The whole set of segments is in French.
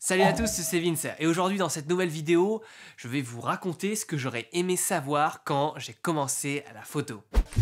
Salut à tous, c'est Vince et aujourd'hui dans cette nouvelle vidéo, je vais vous raconter ce que j'aurais aimé savoir quand j'ai commencé à la photo.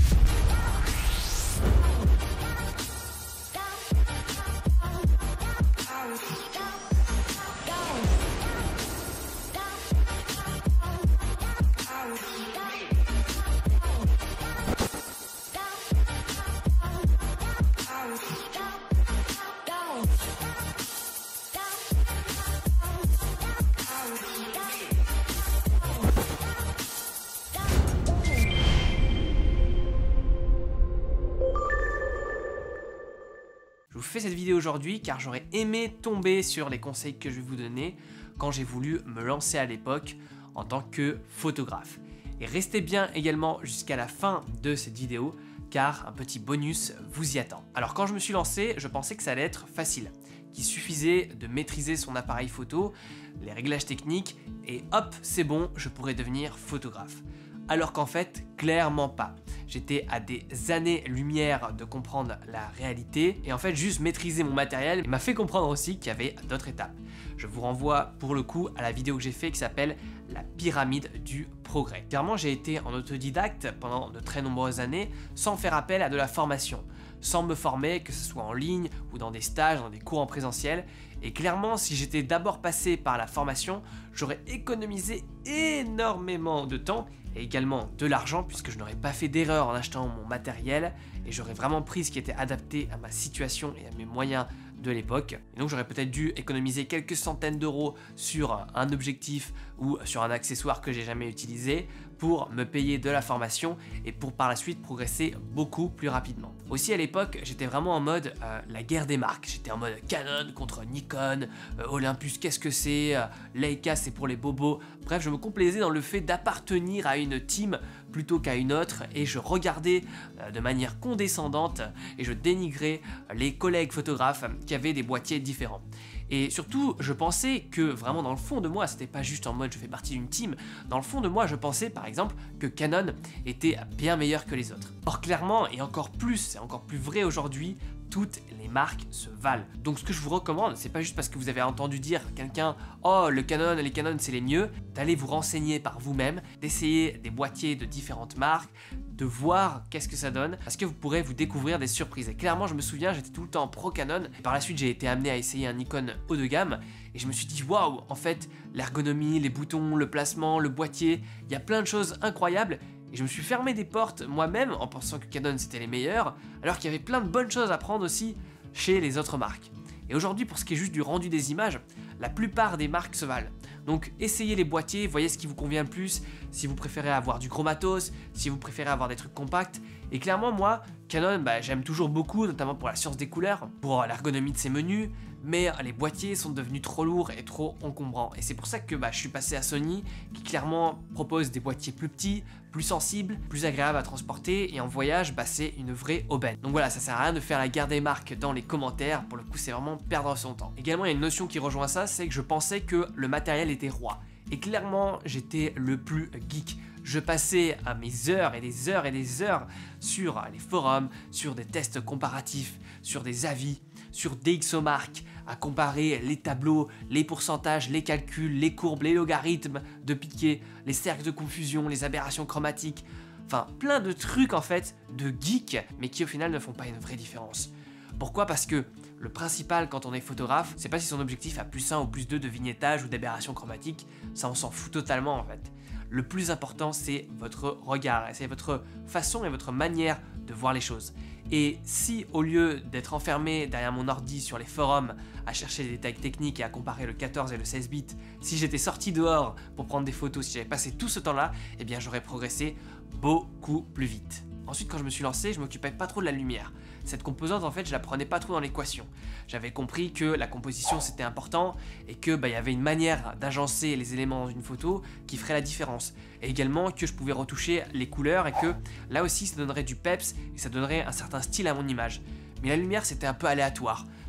Je vous fais cette vidéo aujourd'hui car j'aurais aimé tomber sur les conseils que je vais vous donner quand j'ai voulu me lancer à l'époque en tant que photographe. Et restez bien également jusqu'à la fin de cette vidéo car un petit bonus vous y attend. Alors quand je me suis lancé, je pensais que ça allait être facile, qu'il suffisait de maîtriser son appareil photo, les réglages techniques et hop, c'est bon, je pourrais devenir photographe. Alors qu'en fait, clairement pas. J'étais à des années-lumière de comprendre la réalité et en fait juste maîtriser mon matériel m'a fait comprendre aussi qu'il y avait d'autres étapes. Je vous renvoie pour le coup à la vidéo que j'ai fait qui s'appelle la pyramide du progrès. Clairement j'ai été en autodidacte pendant de très nombreuses années sans faire appel à de la formation, sans me former que ce soit en ligne ou dans des stages, dans des cours en présentiel. Et clairement si j'étais d'abord passé par la formation, j'aurais économisé énormément de temps et également de l'argent puisque je n'aurais pas fait d'erreur en achetant mon matériel et j'aurais vraiment pris ce qui était adapté à ma situation et à mes moyens de l'époque. Et donc j'aurais peut-être dû économiser quelques centaines d'euros sur un objectif ou sur un accessoire que j'ai jamais utilisé pour me payer de la formation et pour par la suite progresser beaucoup plus rapidement. Aussi à l'époque j'étais vraiment en mode la guerre des marques. J'étais en mode Canon contre Nikon, Olympus qu'est-ce que c'est, Leica c'est pour les bobos. Bref je me complaisais dans le fait d'appartenir à une team plutôt qu'à une autre et je regardais de manière condescendante et je dénigrais les collègues photographes qui avaient des boîtiers différents. Et surtout, je pensais que vraiment dans le fond de moi, c'était pas juste en mode je fais partie d'une team, dans le fond de moi, je pensais par exemple que Canon était bien meilleur que les autres. Or clairement, et encore plus, c'est encore plus vrai aujourd'hui, toutes les marques se valent. Donc ce que je vous recommande, c'est pas juste parce que vous avez entendu dire à quelqu'un « Oh, les Canon c'est les mieux », d'aller vous renseigner par vous-même, d'essayer des boîtiers de différentes marques, de voir qu'est-ce que ça donne, parce que vous pourrez vous découvrir des surprises. Et clairement, je me souviens, j'étais tout le temps pro Canon, et par la suite j'ai été amené à essayer un Nikon haut de gamme, et je me suis dit « Waouh, en fait, l'ergonomie, les boutons, le placement, le boîtier, il y a plein de choses incroyables », et je me suis fermé des portes moi-même en pensant que Canon c'était les meilleurs, alors qu'il y avait plein de bonnes choses à prendre aussi chez les autres marques. Et aujourd'hui, pour ce qui est juste du rendu des images, la plupart des marques se valent. Donc essayez les boîtiers, voyez ce qui vous convient le plus, si vous préférez avoir du gros matos, si vous préférez avoir des trucs compacts. Et clairement moi, Canon, j'aime toujours beaucoup, notamment pour la science des couleurs, pour l'ergonomie de ses menus, mais les boîtiers sont devenus trop lourds et trop encombrants. Et c'est pour ça que je suis passé à Sony, qui clairement propose des boîtiers plus petits, plus sensibles, plus agréables à transporter, et en voyage, c'est une vraie aubaine. Donc voilà, ça sert à rien de faire la guerre des marques dans les commentaires, pour le coup c'est vraiment perdre son temps. Également il y a une notion qui rejoint ça, c'est que je pensais que le matériel était roi. Et clairement, j'étais le plus geek. Je passais à mes heures et des heures et des heures sur les forums, sur des tests comparatifs, sur des avis, sur DxOMark, à comparer les tableaux, les pourcentages, les calculs, les courbes, les logarithmes de piqué, les cercles de confusion, les aberrations chromatiques. Enfin, plein de trucs en fait de geek, mais qui au final ne font pas une vraie différence. Pourquoi? Parce que le principal quand on est photographe, c'est pas si son objectif a +1 ou +2 de vignettage ou d'aberration chromatique, ça on s'en fout totalement en fait. Le plus important c'est votre regard, c'est votre façon et votre manière de voir les choses. Et si au lieu d'être enfermé derrière mon ordi sur les forums à chercher des détails techniques et à comparer le 14 et le 16 bits, si j'étais sorti dehors pour prendre des photos, si j'avais passé tout ce temps-là, eh bien j'aurais progressé beaucoup plus vite. Ensuite, quand je me suis lancé, je m'occupais pas trop de la lumière. Cette composante, en fait, je la prenais pas trop dans l'équation. J'avais compris que la composition c'était important et que y avait une manière d'agencer les éléments dans une photo qui ferait la différence. Et également que je pouvais retoucher les couleurs et que là aussi ça donnerait du peps et ça donnerait un certain style à mon image. Mais la lumière c'était un peu aléatoire.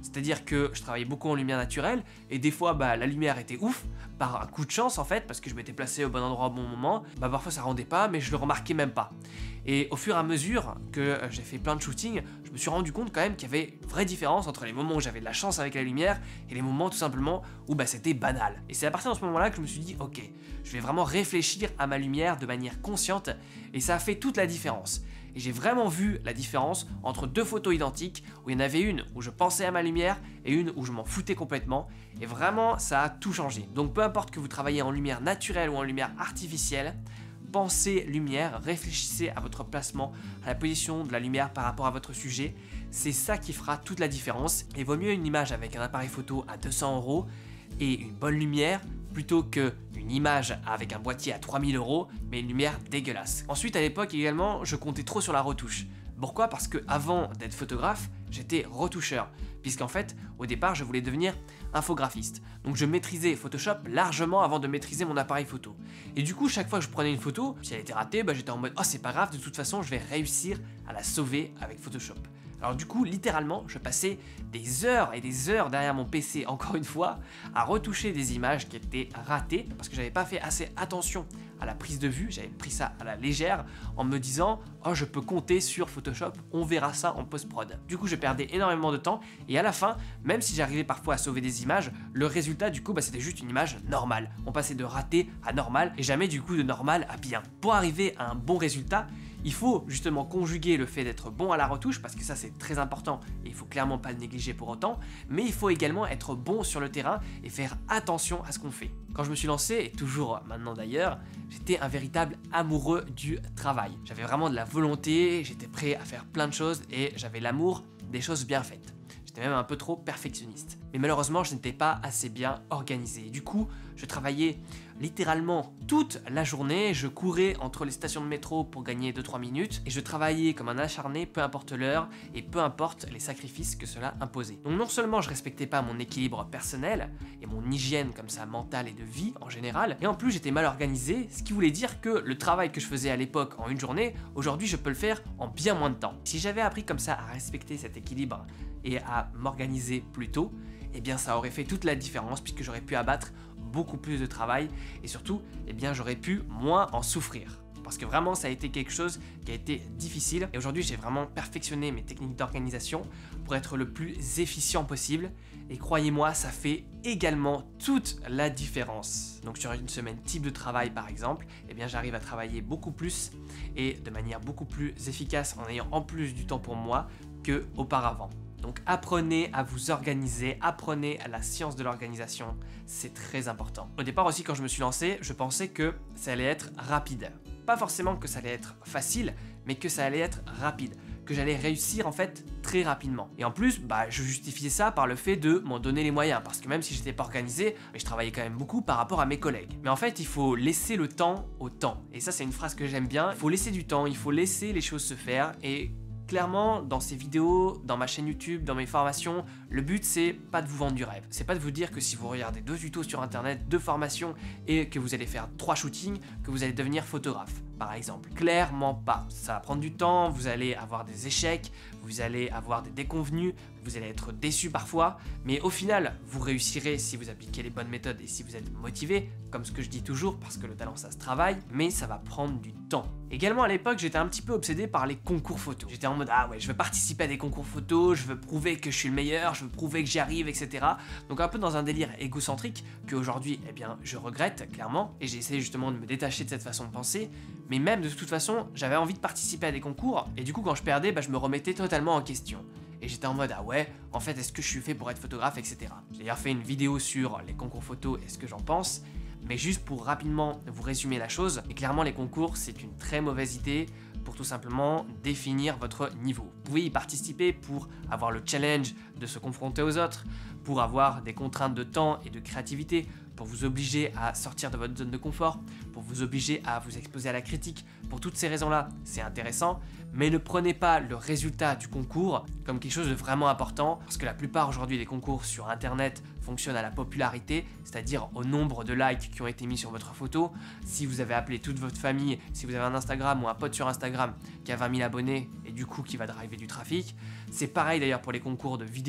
C'est-à-dire que je travaillais beaucoup en lumière naturelle et des fois la lumière était ouf, par un coup de chance en fait, parce que je m'étais placé au bon endroit au bon moment, parfois ça rendait pas mais je le remarquais même pas. Et au fur et à mesure que j'ai fait plein de shootings, je me suis rendu compte quand même qu'il y avait une vraie différence entre les moments où j'avais de la chance avec la lumière et les moments tout simplement où c'était banal. Et c'est à partir de ce moment-là que je me suis dit ok, je vais vraiment réfléchir à ma lumière de manière consciente et ça a fait toute la différence. Et j'ai vraiment vu la différence entre deux photos identiques où il y en avait une où je pensais à ma lumière et une où je m'en foutais complètement. Et vraiment, ça a tout changé. Donc peu importe que vous travaillez en lumière naturelle ou en lumière artificielle, pensez lumière, réfléchissez à votre placement, à la position de la lumière par rapport à votre sujet. C'est ça qui fera toute la différence. Et vaut mieux une image avec un appareil photo à 200 € et une bonne lumière plutôt qu'une image avec un boîtier à 3000 € mais une lumière dégueulasse. Ensuite à l'époque également je comptais trop sur la retouche. Pourquoi? Parce que avant d'être photographe, j'étais retoucheur, puisqu'en fait au départ je voulais devenir infographiste. Donc je maîtrisais Photoshop largement avant de maîtriser mon appareil photo. Et du coup chaque fois que je prenais une photo, si elle était ratée, j'étais en mode oh c'est pas grave, de toute façon je vais réussir à la sauver avec Photoshop. Alors du coup, littéralement, je passais des heures et des heures derrière mon PC, encore une fois, à retoucher des images qui étaient ratées, parce que j'avais pas fait assez attention à la prise de vue, j'avais pris ça à la légère, en me disant « Oh, je peux compter sur Photoshop, on verra ça en post-prod ». Du coup, je perdais énormément de temps, et à la fin, même si j'arrivais parfois à sauver des images, le résultat, du coup, c'était juste une image normale. On passait de raté à normal, et jamais du coup de normal à bien. Pour arriver à un bon résultat, il faut justement conjuguer le fait d'être bon à la retouche, parce que ça c'est très important et il faut clairement pas le négliger pour autant, mais il faut également être bon sur le terrain et faire attention à ce qu'on fait. Quand je me suis lancé, et toujours maintenant d'ailleurs, j'étais un véritable amoureux du travail. J'avais vraiment de la volonté, j'étais prêt à faire plein de choses et j'avais l'amour des choses bien faites. J'étais même un peu trop perfectionniste. Mais malheureusement, je n'étais pas assez bien organisé. Du coup, je travaillais littéralement toute la journée. Je courais entre les stations de métro pour gagner 2-3 minutes. Et je travaillais comme un acharné, peu importe l'heure et peu importe les sacrifices que cela imposait. Donc non seulement je respectais pas mon équilibre personnel et mon hygiène comme ça mentale et de vie en général, et en plus j'étais mal organisé, ce qui voulait dire que le travail que je faisais à l'époque en une journée, aujourd'hui je peux le faire en bien moins de temps. Si j'avais appris comme ça à respecter cet équilibre et à m'organiser plus tôt, eh bien ça aurait fait toute la différence puisque j'aurais pu abattre beaucoup plus de travail et surtout, eh bien j'aurais pu moins en souffrir. Parce que vraiment ça a été quelque chose qui a été difficile et aujourd'hui j'ai vraiment perfectionné mes techniques d'organisation pour être le plus efficient possible et croyez-moi ça fait également toute la différence. Donc sur une semaine type de travail par exemple, eh bien j'arrive à travailler beaucoup plus et de manière beaucoup plus efficace en ayant en plus du temps pour moi qu'auparavant. Donc apprenez à vous organiser, apprenez à la science de l'organisation, c'est très important. Au départ aussi quand je me suis lancé, je pensais que ça allait être rapide. Pas forcément que ça allait être facile, mais que ça allait être rapide. Que j'allais réussir en fait très rapidement. Et en plus, je justifiais ça par le fait de m'en donner les moyens. Parce que même si j'étais pas organisé, je travaillais quand même beaucoup par rapport à mes collègues. Mais en fait, il faut laisser le temps au temps. Et ça, c'est une phrase que j'aime bien. Il faut laisser du temps, il faut laisser les choses se faire et clairement, dans ces vidéos, dans ma chaîne YouTube, dans mes formations, le but c'est pas de vous vendre du rêve. C'est pas de vous dire que si vous regardez 2 tutos sur internet, 2 formations et que vous allez faire 3 shootings, que vous allez devenir photographe, par exemple. Clairement pas. Ça va prendre du temps, vous allez avoir des échecs, vous allez avoir des déconvenus, vous allez être déçus parfois, mais au final, vous réussirez si vous appliquez les bonnes méthodes et si vous êtes motivé, comme ce que je dis toujours, parce que le talent ça se travaille, mais ça va prendre du temps. Également à l'époque, j'étais un petit peu obsédé par les concours photos. J'étais en mode ah ouais, je veux participer à des concours photos, je veux prouver que je suis le meilleur, je veux prouver que j'y arrive, etc. Donc un peu dans un délire égocentrique qu'aujourd'hui, eh bien, je regrette clairement, et j'ai essayé justement de me détacher de cette façon de penser, mais même de toute façon, j'avais envie de participer à des concours, et du coup quand je perdais, je me remettais totalement en question. Et j'étais en mode ah ouais, en fait est-ce que je suis fait pour être photographe, etc. J'ai d'ailleurs fait une vidéo sur les concours photos et ce que j'en pense, mais juste pour rapidement vous résumer la chose, et clairement les concours c'est une très mauvaise idée pour tout simplement définir votre niveau. Vous pouvez y participer pour avoir le challenge de se confronter aux autres, pour avoir des contraintes de temps et de créativité, pour vous obliger à sortir de votre zone de confort, pour vous obliger à vous exposer à la critique. Pour toutes ces raisons-là, c'est intéressant, mais ne prenez pas le résultat du concours comme quelque chose de vraiment important, parce que la plupart aujourd'hui des concours sur internet fonctionnent à la popularité, c'est-à-dire au nombre de likes qui ont été mis sur votre photo. Si vous avez appelé toute votre famille, si vous avez un Instagram ou un pote sur Instagram qui a 20 000 abonnés et du coup qui va driver du trafic. C'est pareil d'ailleurs pour les concours de vidéos.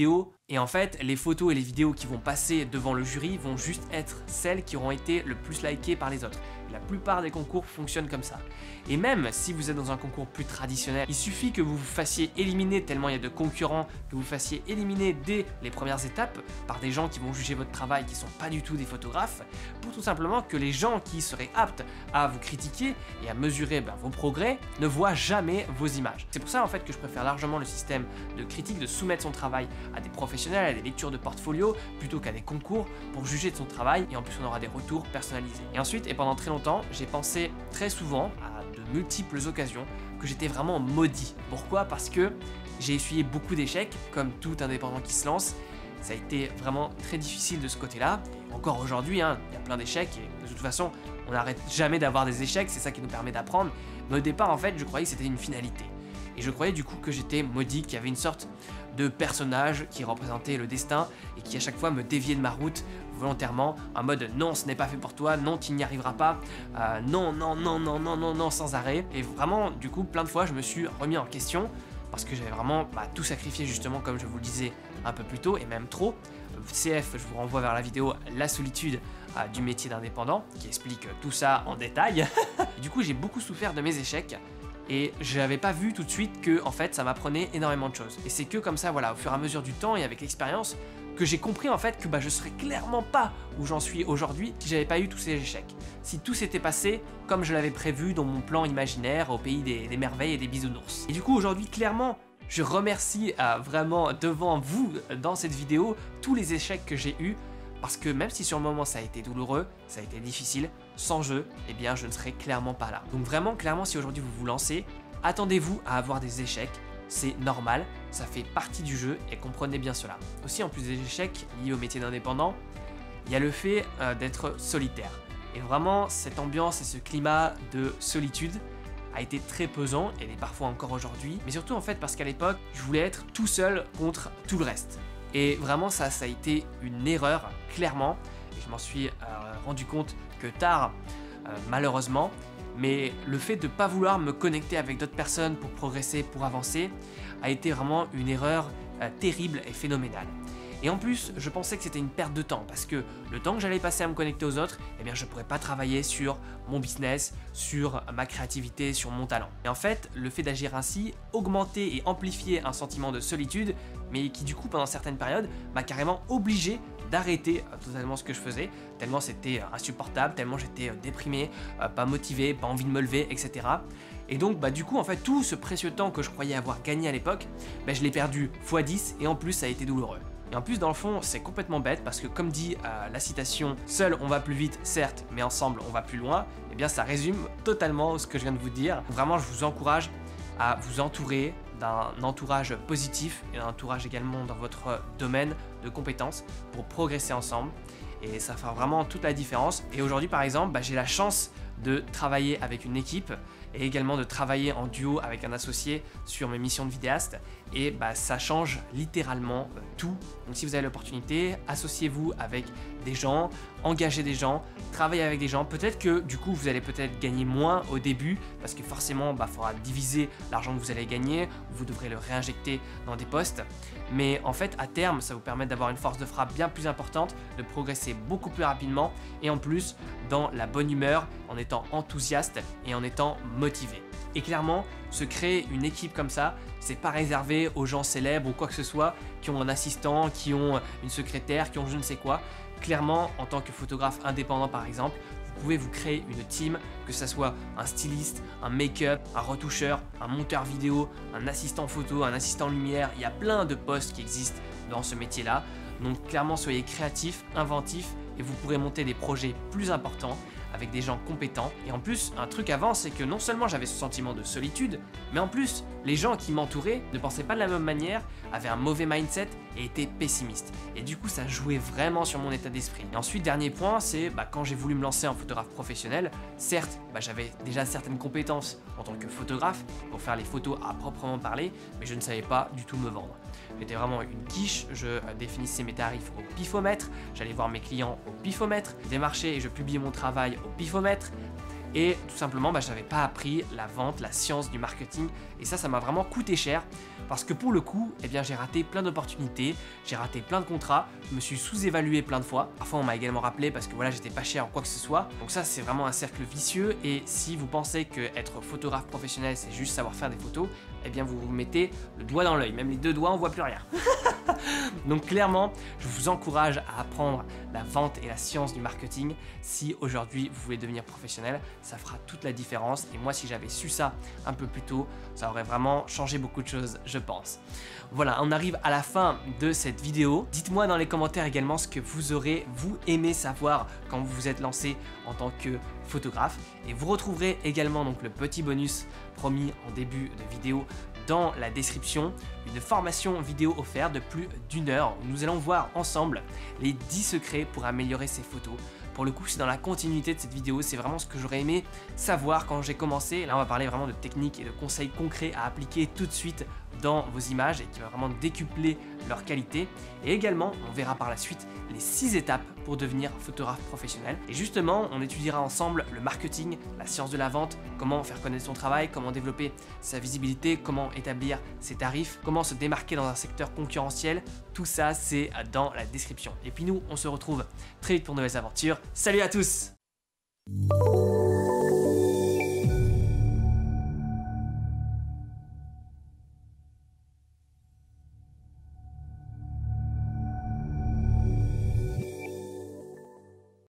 Et en fait, les photos et les vidéos qui vont passer devant le jury vont juste être celles qui auront été le plus likées par les autres. La plupart des concours fonctionnent comme ça. Et même si vous êtes dans un concours plus traditionnel, il suffit que vous vous fassiez éliminer tellement il y a de concurrents, que vous fassiez éliminer dès les premières étapes par des gens qui vont juger votre travail qui sont pas du tout des photographes, pour tout simplement que les gens qui seraient aptes à vous critiquer et à mesurer vos progrès ne voient jamais vos images. C'est pour ça en fait que je préfère largement le système de critique, de soumettre son travail à des professionnels, à des lectures de portfolio, plutôt qu'à des concours pour juger de son travail, et en plus on aura des retours personnalisés. Et ensuite, et pendant très longtemps, j'ai pensé très souvent à de multiples occasions que j'étais vraiment maudit. Pourquoi? Parce que j'ai essuyé beaucoup d'échecs, comme tout indépendant qui se lance. Ça a été vraiment très difficile de ce côté-là. Encore aujourd'hui, il y a plein d'échecs et de toute façon, on n'arrête jamais d'avoir des échecs, c'est ça qui nous permet d'apprendre. Mais au départ, en fait, je croyais que c'était une finalité. Et je croyais du coup que j'étais maudit, qu'il y avait une sorte de personnage qui représentait le destin et qui à chaque fois me déviait de ma route volontairement, en mode non, ce n'est pas fait pour toi, non, tu n'y arriveras pas, non, non, non, non, non, non, non, sans arrêt. Et vraiment, du coup, plein de fois, je me suis remis en question parce que j'avais vraiment tout sacrifié, justement, comme je vous le disais un peu plus tôt, et même trop. CF, je vous renvoie vers la vidéo La solitude du métier d'indépendant, qui explique tout ça en détail. Du coup, j'ai beaucoup souffert de mes échecs. Et je n'avais pas vu tout de suite que en fait ça m'apprenait énormément de choses. Et c'est que comme ça, voilà, au fur et à mesure du temps et avec l'expérience, que j'ai compris en fait que je serais clairement pas où j'en suis aujourd'hui si j'avais pas eu tous ces échecs. Si tout s'était passé comme je l'avais prévu dans mon plan imaginaire au pays des merveilles et des bisounours. Et du coup aujourd'hui, clairement, je remercie vraiment devant vous dans cette vidéo tous les échecs que j'ai eus. Parce que même si sur le moment ça a été douloureux, ça a été difficile, sans jeu, eh bien je ne serais clairement pas là. Donc vraiment, clairement, si aujourd'hui vous vous lancez, attendez-vous à avoir des échecs, c'est normal, ça fait partie du jeu et comprenez bien cela. Aussi, en plus des échecs liés au métier d'indépendant, il y a le fait d'être solitaire. Et vraiment, cette ambiance et ce climat de solitude a été très pesant, et l'est parfois encore aujourd'hui, mais surtout en fait parce qu'à l'époque, je voulais être tout seul contre tout le reste. Et vraiment ça a été une erreur, clairement, et je m'en suis rendu compte que tard, malheureusement, mais le fait de ne pas vouloir me connecter avec d'autres personnes pour progresser, pour avancer, a été vraiment une erreur terrible et phénoménale. Et en plus, je pensais que c'était une perte de temps, parce que le temps que j'allais passer à me connecter aux autres, eh bien je ne pourrais pas travailler sur mon business, sur ma créativité, sur mon talent. Et en fait, le fait d'agir ainsi augmentait et amplifiait un sentiment de solitude, mais qui du coup, pendant certaines périodes, m'a carrément obligé d'arrêter totalement ce que je faisais, tellement c'était insupportable, tellement j'étais déprimé, pas motivé, pas envie de me lever, etc. Et donc du coup en fait tout ce précieux temps que je croyais avoir gagné à l'époque, je l'ai perdu x10 et en plus ça a été douloureux. Et en plus dans le fond c'est complètement bête parce que comme dit la citation « Seul on va plus vite certes mais ensemble on va plus loin », eh bien ça résume totalement ce que je viens de vous dire. Vraiment je vous encourage à vous entourer d'un entourage positif et d'un entourage également dans votre domaine de compétences pour progresser ensemble. Et ça fera vraiment toute la différence. Et aujourd'hui par exemple, j'ai la chance de travailler avec une équipe et également de travailler en duo avec un associé sur mes missions de vidéaste. Et ça change littéralement tout. Donc si vous avez l'opportunité, associez-vous avec des gens, engagez des gens, travaillez avec des gens. Peut-être que du coup vous allez peut-être gagner moins au début parce que forcément il faudra diviser l'argent que vous allez gagner, vous devrez le réinjecter dans des postes. Mais en fait à terme ça vous permet d'avoir une force de frappe bien plus importante, de progresser beaucoup plus rapidement et en plus dans la bonne humeur, en étant enthousiaste et en étant motivé. Et clairement, se créer une équipe comme ça, c'est pas réservé aux gens célèbres ou quoi que ce soit, qui ont un assistant, qui ont une secrétaire, qui ont je ne sais quoi. Clairement, en tant que photographe indépendant par exemple, vous pouvez vous créer une team, que ce soit un styliste, un make-up, un retoucheur, un monteur vidéo, un assistant photo, un assistant lumière. Il y a plein de postes qui existent dans ce métier-là. Donc clairement, soyez créatifs, inventifs et vous pourrez monter des projets plus importants avec des gens compétents. Et en plus, un truc avant, c'est que non seulement j'avais ce sentiment de solitude, mais en plus, les gens qui m'entouraient ne pensaient pas de la même manière, avaient un mauvais mindset et étaient pessimistes. Et du coup, ça jouait vraiment sur mon état d'esprit. Et ensuite, dernier point, c'est quand j'ai voulu me lancer en photographe professionnel, certes, j'avais déjà certaines compétences en tant que photographe pour faire les photos à proprement parler, mais je ne savais pas du tout me vendre. J'étais vraiment une quiche, je définissais mes tarifs au pifomètre, j'allais voir mes clients au pifomètre, je démarchais et je publiais mon travail au pifomètre. et tout simplement j'avais pas appris la vente, la science du marketing, et ça m'a vraiment coûté cher parce que pour le coup, eh bien j'ai raté plein d'opportunités, j'ai raté plein de contrats, je me suis sous-évalué plein de fois. Parfois on m'a également rappelé parce que voilà, j'étais pas cher en quoi que ce soit. Donc ça c'est vraiment un cercle vicieux, et si vous pensez que être photographe professionnel c'est juste savoir faire des photos, eh bien vous vous mettez le doigt dans l'œil, même les deux doigts on voit plus rien. Donc clairement, je vous encourage à apprendre la vente et la science du marketing. Si aujourd'hui vous voulez devenir professionnel, ça fera toute la différence, et moi si j'avais su ça un peu plus tôt, ça aurait vraiment changé beaucoup de choses, je pense. Voilà, on arrive à la fin de cette vidéo. Dites-moi dans les commentaires également ce que vous aurez, vous, aimé savoir quand vous vous êtes lancé en tant que photographe, et vous retrouverez également donc le petit bonus promis en début de vidéo dans la description, une formation vidéo offerte de plus d'1 heure où nous allons voir ensemble les 10 secrets pour améliorer ses photos. Pour le coup, c'est dans la continuité de cette vidéo, c'est vraiment ce que j'aurais aimé savoir quand j'ai commencé. Là, on va parler vraiment de techniques et de conseils concrets à appliquer tout de suite dans vos images et qui va vraiment décupler leur qualité. Et également, on verra par la suite les 6 étapes pour devenir photographe professionnel. Et justement, on étudiera ensemble le marketing, la science de la vente, comment faire connaître son travail, comment développer sa visibilité, comment établir ses tarifs, comment se démarquer dans un secteur concurrentiel. Tout ça, c'est dans la description. Et puis nous, on se retrouve très vite pour de nouvelles aventures. Salut à tous!